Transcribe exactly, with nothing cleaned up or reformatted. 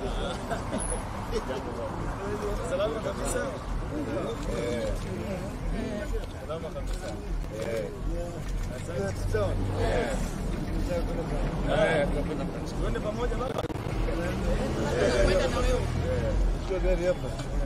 Salama kabisa. Eh. Salama kabisa. Eh. Asante sana. Eh. Eh, tunapenda tuende pamoja baba. Eh, kwenda na wewe. Eh, sio gari hapa.